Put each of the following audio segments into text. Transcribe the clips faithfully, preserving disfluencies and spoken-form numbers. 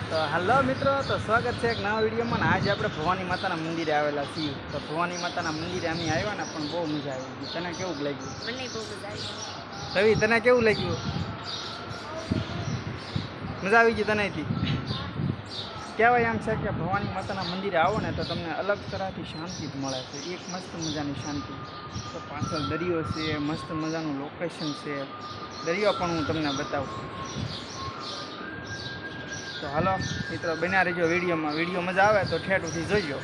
तो हेलो मित्रों, तो स्वागत है एक नवा वीडियो में। आज आप भवानी माता मंदिर आवेला छीए। तो भवानी माता मंदिर अमी आव्या ने पण बहु मजा आई। तने केवुं लाग्युं? मने बहु मजा आई। रवि, तने केवुं लाग्युं? मजा आई गई तने थी? कहेवाय एम छे के भवानी माता मंदिर आवो ने तो तमने अलग तरह की शांति मळे छे। एक मस्त मजानी शांति। तो पाछळ दरियो छे, मस्त मजानुं लोकेशन छे। दरियो पण हूँ तमने बतावुं। तो हालो मित्रों, बना रहीजो वीडियो में। वीडियो मजा आवे तो ठेठ उठी जोईजो।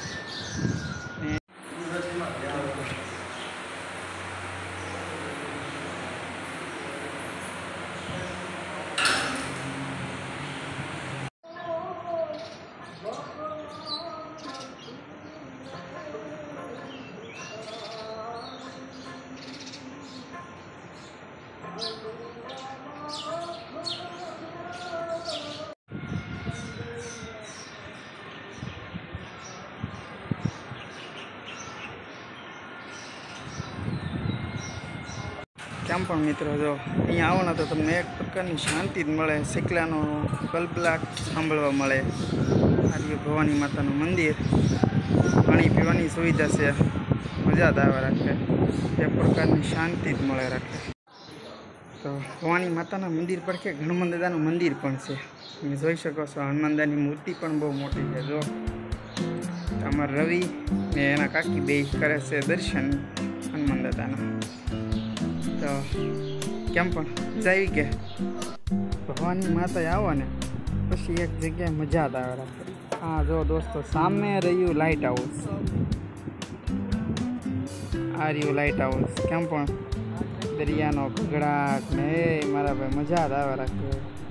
केम पण मित्रों, जो अहींया आवो ने तो तमने एक प्रकारनी शांति ज मळे। सिकलानो कलबलाट सांभळवा मळे। आ रह्युं भवानी मातानुं मंदिर। पाणी पीवानी सुविधा छे। मजा ज आवे राखे। एक प्रकारनी शांति ज मळे राखे। तो भवानी माताना मंदिर पर के हनुमान दादानुं मंदिर पण छे। તમે જોઈ શકો છો હનુમાન દાદાની મૂર્તિ પણ બહુ મોટી છે। જો અમાર રવિ ને એના કાકી બે કરે છે દર્શન હનુમાન દાદાના। તો કેમ પણ જાય કે ભવાની માતા આવો ને પછી એક જગ્યાએ મજા જ આવે રાખે। હા જો દોસ્તો, સામે રહ્યું લાઇટ હાઉસ। આ રહ્યું લાઇટ હાઉસ। કેમ પણ દરિયાનો ઘગડાટ ને એ મારા ભાઈ મજા જ આવે રાખે।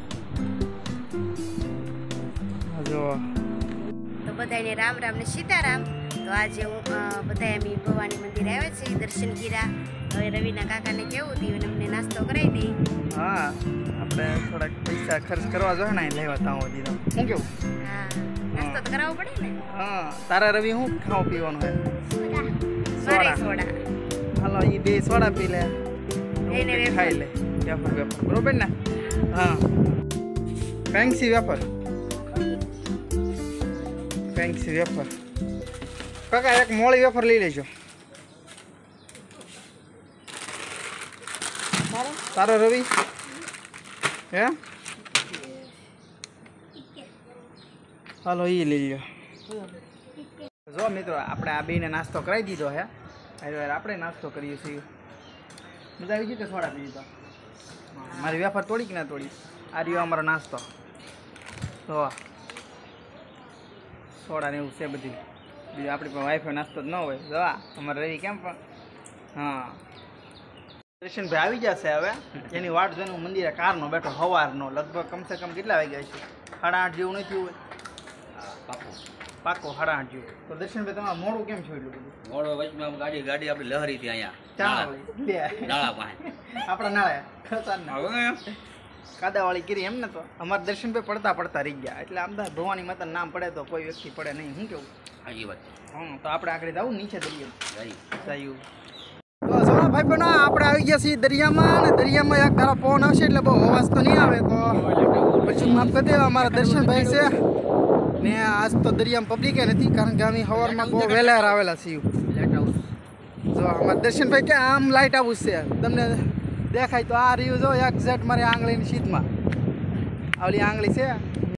जो तो बधाई ने राम राम ने सीताराम। तो आज हूँ बधाई अमी भवानी मंदिर आव्या छे, दर्शन कर्या। हवे रविना काका ने केवुं थयुं ने अमने नास्तो करावी दे। हाँ, आपणे थोड़ा पैसा खर्च करवा जो ने लेवा तां होदी तो हुं केवुं? हाँ, नास्तो तो करावो पड़े ने। हाँ, तारा रवि हुं खाव पीवानुं है? सोडा। सोडा। हालो ई बे सोडा पी ले, એને वेफर खाई ले। वेफर वेफर बरोबर ने? हाँ, फैंसी वेफर। फैंसी वेफर काका एक मोड़ी वेफर लई लेजो। तारो रवि हे हालो ई लई लो। जो मित्रों, आपणे आ बेने नास्तो करावी दीधो है। अरे आपणे नास्तो करीए छीए। मजा आई गई के सोडा पी तो मारी वेफर तोड़ी कि ना तोड़ी? आ रह्यो अमारो नास्तो। तो सोडा ने से बधी बीजू अपनी पर वाइफ नास्तो ज न होय। जो अमर रवि केम पण हाँ दर्शन भाई आई जशे। हवे एनी वाट जोईने मंदिरे कारनो बैठो हवारनो लगभग कम से कम केटला वाग्या छे? साढ़ा आठ जेवुं नहीं थयुं होय? पाको पाको साढ़ा आठ जेवुं। तो दर्शन भाई तमारे मोडું કેમ છે એટલું બધું? મોડો વચમાં ગાડી ગાડી આપણી લહરી હતી અહીંયા ચાલો લે નાળા પાસે આપણા નાળે ખસાન કાદાવાળી કરી એમ ને। તો અમારા દર્શનભાઈ પડતા પડતા રહી ગયા એટલે અમદાવાદ ભવાની માતાનું નામ પડે તો કોઈ વ્યક્તિ પડે નહીં। શું કેવું? સાચી વાત હા, તો આપણે આગળ જવું નીચે દરિયા જાય જાયું। તો જો ભાઈ પણ આપણે આવી ગયા છીએ દરિયામાં અને દરિયામાં એક ધારો પવન આવશે એટલે બહુ અવાજ તો નહીં આવે। તો પછી માફ કરી દેવા અમારા દર્શનભાઈ છે ને આજ તો દરિયામાં પબ્લિકે નથી કારણ કે અમે સવારમાં બહુ વહેલા આવેલા છીએ। લાઇટ હાઉસ જો અમારા દર્શનભાઈ કે આમ લાઇટ હાઉસ છે તમને દેખાય તો આ રહ્યું જો એક્ઝેક્ટ મારી આંગળીની સીધમાં આવલી આંગળી છે।